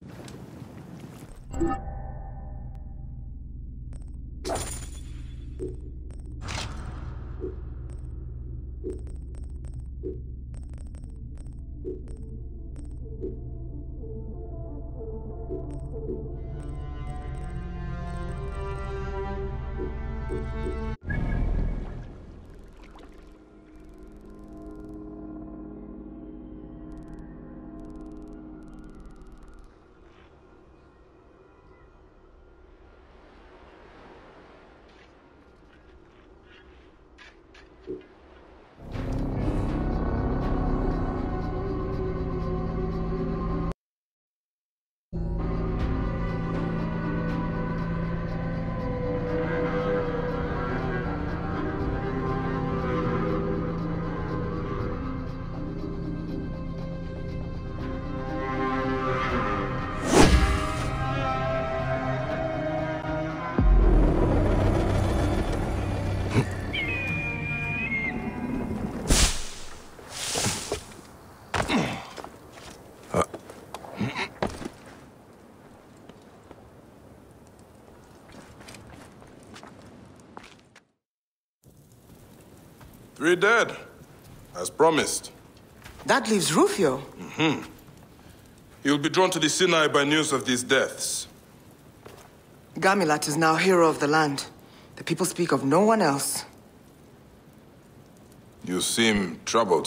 Three dead, as promised. That leaves Rufio. He'll be drawn to the Sinai by news of these deaths. Gamilat is now hero of the land. The people speak of no one else. You seem troubled.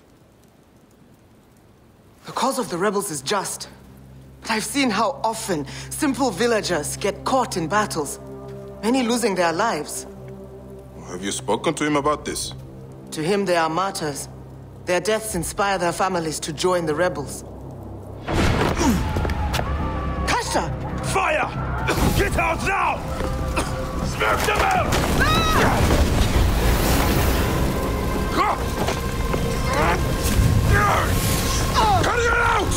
The cause of the rebels is just. But I've seen how often simple villagers get caught in battles, many losing their lives. Have you spoken to him about this? To him, they are martyrs. Their deaths inspire their families to join the rebels. Kasha! Fire! Get out now! Smash them out! Cut it out!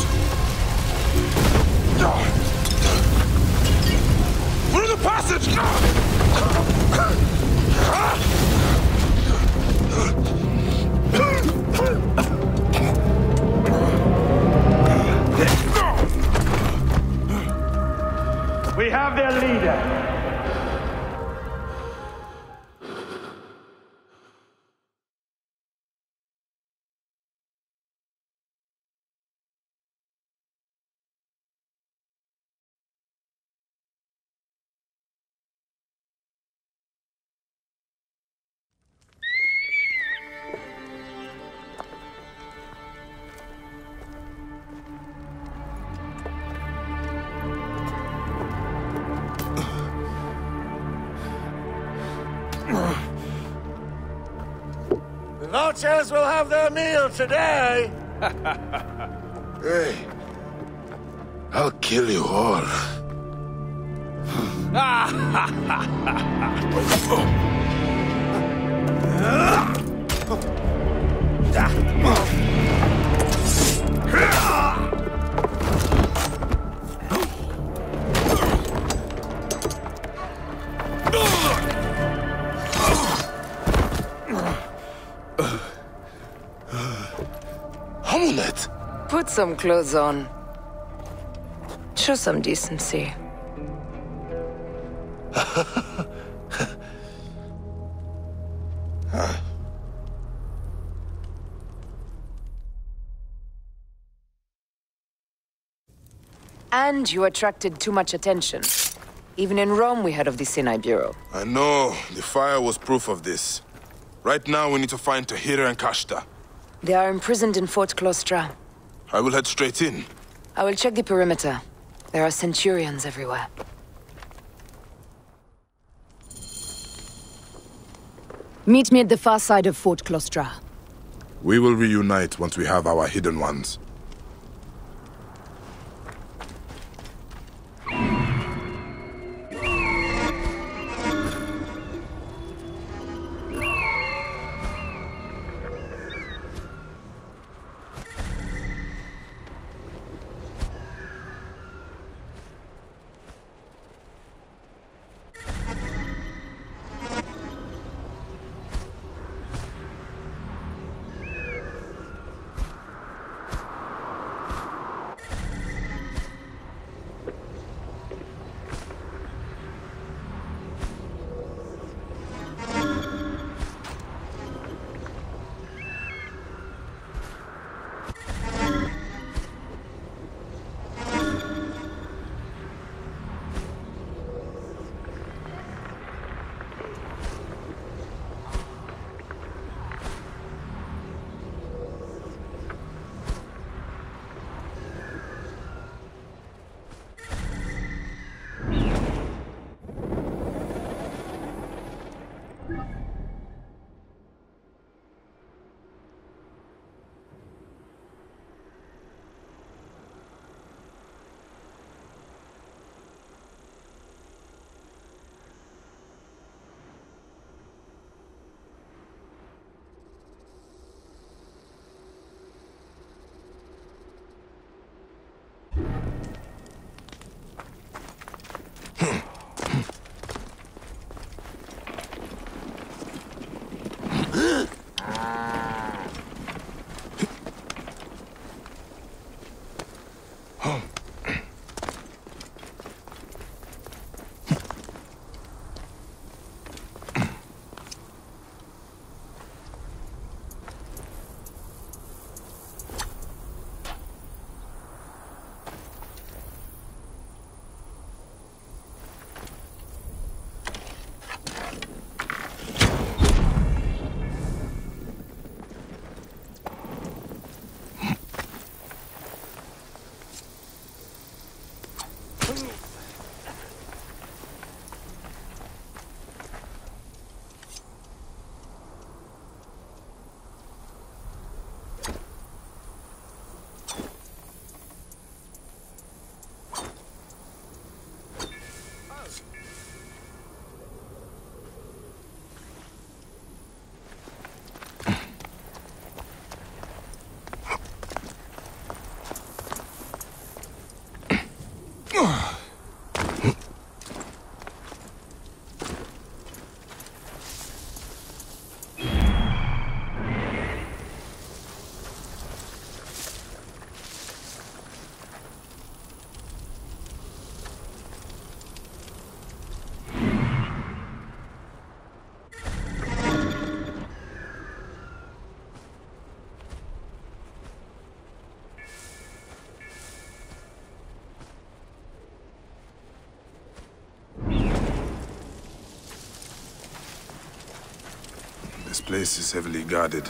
Through the passage! We have their leader. The Vultures will have their meal today! Hey, I'll kill you all. Amulet! Put some clothes on. Show some decency. And you attracted too much attention. Even in Rome, we heard of the Sinai Bureau. I know. The fire was proof of this. Right now, we need to find Tahira and Kashta. They are imprisoned in Fort Klostra. I will head straight in. I will check the perimeter. There are centurions everywhere. Meet me at the far side of Fort Klostra. We will reunite once we have our hidden ones. This place is heavily guarded.